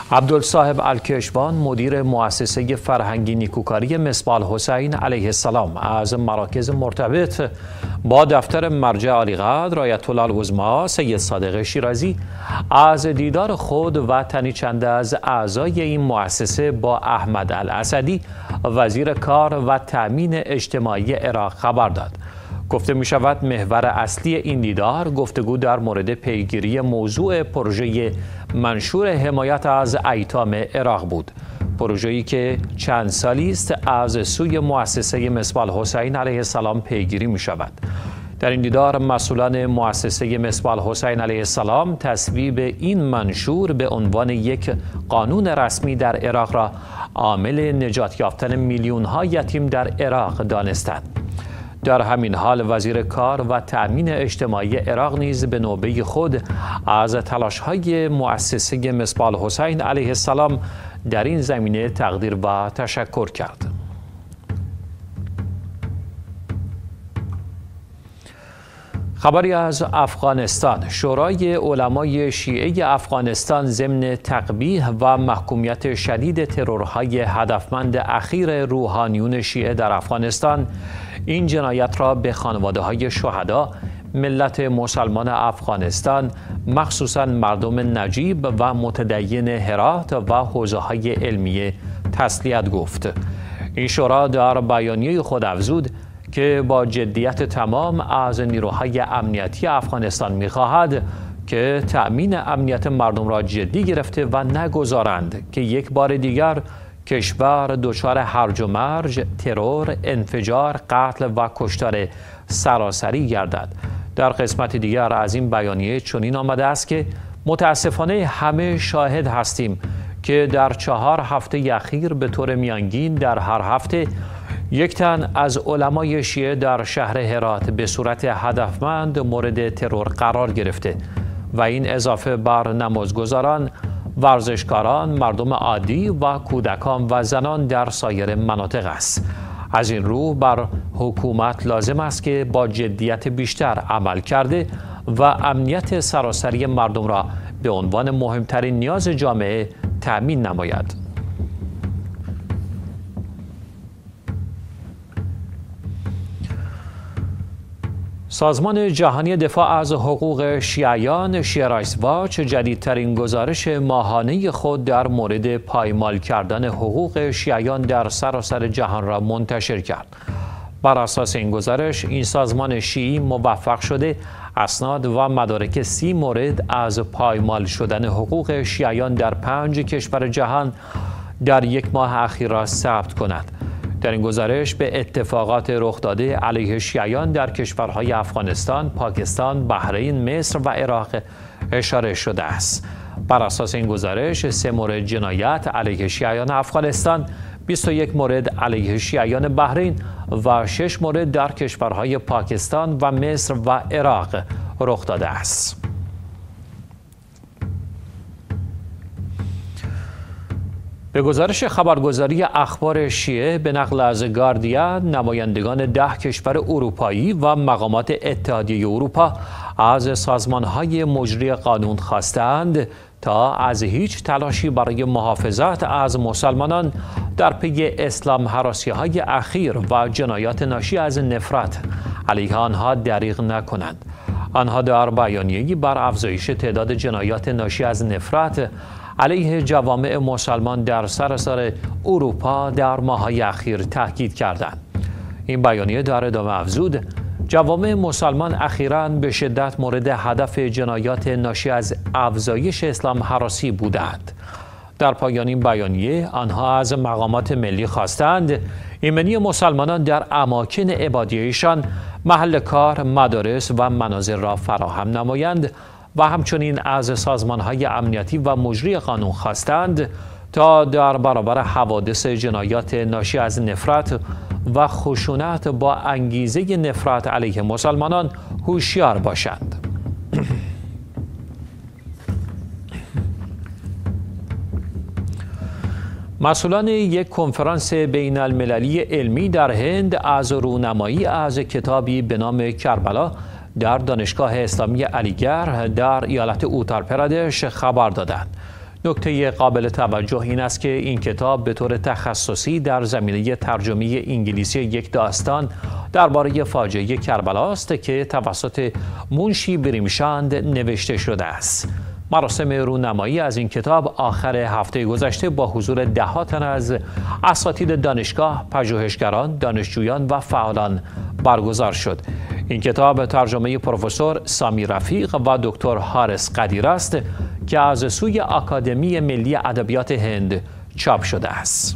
عبدالصاحب الکشوان مدیر مؤسسه فرهنگی نیکوکاری مصباح الحسین علیه السلام از مراکز مرتبط با دفتر مرجع عالیقدر آیت الله العظمی سید صادق شیرازی از دیدار خود و تنی چند از اعضای این مؤسسه با احمد الاسدی وزیر کار و تأمین اجتماعی عراق خبر داد. گفته می شود محور اصلی این دیدار گفتگو در مورد پیگیری موضوع پروژه منشور حمایت از ایتام عراق بود. پروژه‌ای که چند سالی است از سوی مؤسسه مصباح الحسین علیه السلام پیگیری می شود. در این دیدار مسئولان مؤسسه مصباح الحسین علیه السلام تصویب این منشور به عنوان یک قانون رسمی در عراق را عامل نجات یافتن میلیون‌ها یتیم در عراق دانستند. در همین حال وزیر کار و تأمین اجتماعی عراق نیز به نوبه خود از تلاش‌های مؤسسه مصباح الحسین علیه السلام در این زمینه تقدیر و تشکر کرد. خبری از افغانستان. شورای علمای شیعه افغانستان ضمن تقبیح و محکومیت شدید ترورهای هدفمند اخیر روحانیون شیعه در افغانستان این جنایت را به خانواده‌های شهدا، ملت مسلمان افغانستان، مخصوصاً مردم نجیب و متدین هرات و حوزه‌های علمیه تسلیت گفت. این شورا در بیانیه خود افزود که با جدیت تمام از نیروهای امنیتی افغانستان می‌خواهد که تأمین امنیت مردم را جدی گرفته و نگذارند که یک بار دیگر کشور دچار هرج و مرج، ترور، انفجار، قتل و کشتار سراسری گردد. در قسمت دیگر از این بیانیه چنین آمده است که متاسفانه همه شاهد هستیم که در 4 هفته اخیر به طور میانگین در هر هفته یک تن از علمای شیعه در شهر هرات به صورت هدفمند مورد ترور قرار گرفته و این اضافه بر نمازگزاران، ورزشکاران، مردم عادی و کودکان و زنان در سایر مناطق است. از این رو بر حکومت لازم است که با جدیت بیشتر عمل کرده و امنیت سراسری مردم را به عنوان مهمترین نیاز جامعه تأمین نماید. سازمان جهانی دفاع از حقوق شیعیان شیعه رایتس واچ جدیدترین گزارش ماهانه خود در مورد پایمال کردن حقوق شیعیان در سراسر جهان را منتشر کرد. بر اساس این گزارش این سازمان شیعی موفق شده اسناد و مدارک 30 مورد از پایمال شدن حقوق شیعیان در 5 کشور جهان در یک ماه اخیر را ثبت کند. در این گزارش به اتفاقات رخ داده علیه شیعیان در کشورهای افغانستان، پاکستان، بحرین، مصر و عراق اشاره شده است. بر اساس این گزارش 3 مورد جنایت علیه شیعیان افغانستان، 21 مورد علیه شیعیان بحرین و 6 مورد در کشورهای پاکستان و مصر و عراق رخ داده است. به گزارش خبرگزاری اخبار شیعه به نقل از گاردین، نمایندگان 10 کشور اروپایی و مقامات اتحادیه اروپا از سازمان‌های مجری قانون خواستند تا از هیچ تلاشی برای محافظت از مسلمانان در پی اسلام هراسی‌های اخیر و جنایات ناشی از نفرت علیه آنها دریغ نکنند. آنها در بیانیه‌ای بر افزایش تعداد جنایات ناشی از نفرت علیه جوامع مسلمان در سراسر اروپا در ماه‌های اخیر تاکید کردند. این بیانیه در ادامه افزود جوامع مسلمان اخیراً به شدت مورد هدف جنایات ناشی از افزایش اسلام هراسی بودند. در پایان این بیانیه آنها از مقامات ملی خواستند ایمنی مسلمانان در اماکن عبادیشان، محل کار، مدارس و منازل را فراهم نمایند و همچنین از سازمان‌های امنیتی و مجری قانون خواستند تا در برابر حوادث جنایات ناشی از نفرت و خشونت با انگیزه نفرت علیه مسلمانان هوشیار باشند. مسئولان یک کنفرانس بین المللی علمی در هند از رونمایی از کتابی به نام کربلا در دانشگاه اسلامی علیگرھ در ایالت اوتار پردش خبر دادند. نکته قابل توجه این است که این کتاب به طور تخصصی در زمینه ترجمه انگلیسی یک داستان درباره فاجعه کربلا است که توسط منشی بریمشاند نوشته شده است. مراسم رونمایی از این کتاب آخر هفته گذشته با حضور ده‌ها تن از اساتید دانشگاه، پژوهشگران، دانشجویان و فعالان برگزار شد. این کتاب ترجمه پروفسور سامی رفیق و دکتر حارس قدیر است که از سوی آکادمی ملی ادبیات هند چاپ شده است.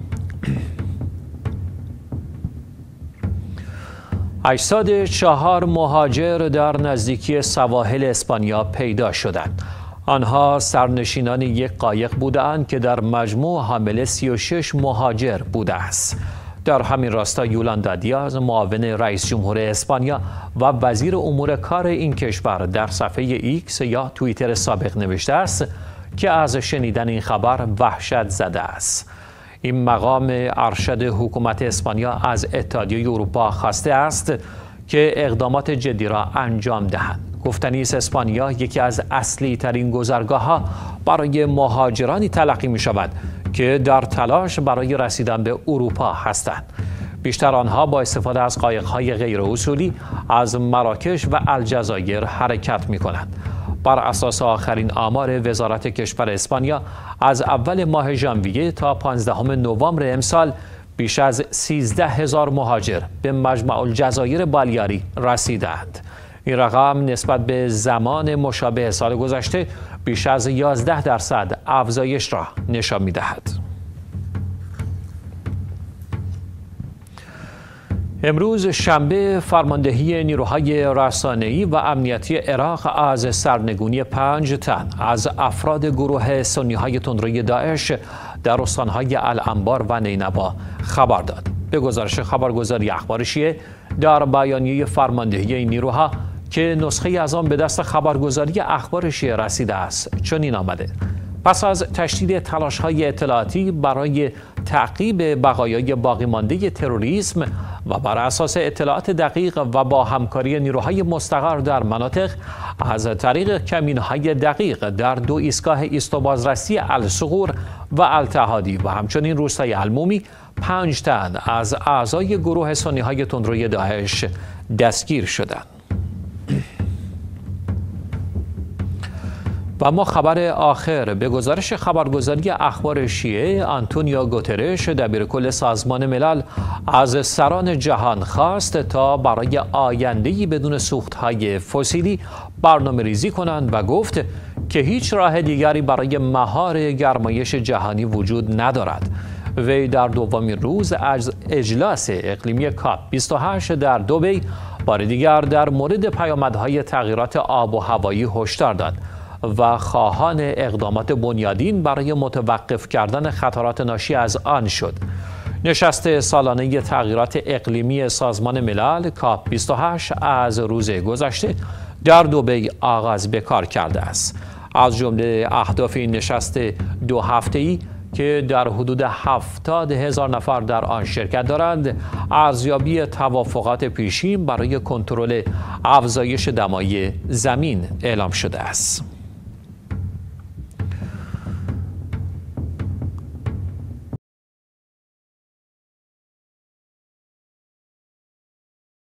804 مهاجر در نزدیکی سواحل اسپانیا پیدا شدند. آنها سرنشینان یک قایق بودند که در مجموع حامل 36 مهاجر بوده است. در همین راستا یولاندا دیاز، معاون رئیس جمهور اسپانیا و وزیر امور کار این کشور در صفحه ایکس یا توییتر سابق نوشته است که از شنیدن این خبر وحشت زده است. این مقام ارشد حکومت اسپانیا از اتحادیه اروپا خواسته است که اقدامات جدی را انجام دهند. گفتنی است اسپانیا یکی از اصلی ترین گذرگاه‌ها برای مهاجرانی تلقی می شود که در تلاش برای رسیدن به اروپا هستند. بیشتر آنها با استفاده از قایق‌های غیر اصولی از مراکش و الجزایر حرکت می کنند. بر اساس آخرین آمار وزارت کشور اسپانیا از اول ماه ژانویه تا 15 نوامبر امسال بیش از 13,000 مهاجر به مجمع الجزایر بالیاری رسیدند. این رقم نسبت به زمان مشابه سال گذشته بیش از 11% افزایش را نشان می‌دهد. امروز شنبه فرماندهی نیروهای رسانه‌ای و امنیتی عراق از سرنگونی 5 تن از افراد گروه سنی‌های تندروی داعش در استان‌های الانبار و نینوا خبر داد. به گزارش خبرگزاری اخبار شیعه در بیانیه فرماندهی این نیروها که نسخه از آن به دست خبرگزاری اخبار شیعه رسیده است چنین آمده: پس از تشدید تلاش‌های اطلاعاتی برای تعقیب بقایای باقی مانده تروریسم و بر اساس اطلاعات دقیق و با همکاری نیروهای مستقر در مناطق از طریق کمین‌های دقیق در 2 ایستگاه ایست و بازرسی الصقور و التحادی و همچنین روستای المومی 5 تن از اعضای گروه سنی‌های تندروی داعش دستگیر شدند. و ما خبر آخر به گزارش خبرگزاری اخبار شیعه، آنتونیو گوترش دبیرکل سازمان ملل از سران جهان خواست تا برای آینده‌ای بدون سوخت‌های فسیلی برنامه‌ریزی کنند و گفت که هیچ راه دیگری برای مهار گرمایش جهانی وجود ندارد. وی در دومین روز از اجلاس اقلیمی کاپ 28 در دبی بار دیگر در مورد پیامدهای تغییرات آب و هوایی هشدار داد و خواهان اقدامات بنیادین برای متوقف کردن خطرات ناشی از آن شد. نشست سالانه تغییرات اقلیمی سازمان ملل کاپ 28 از روز گذشته در دبی آغاز به کار کرده است. از جمله اهداف این نشست 2 هفته‌ای که در حدود 70,000 نفر در آن شرکت دارند، ارزیابی توافقات پیشین برای کنترل افزایش دمای زمین اعلام شده است.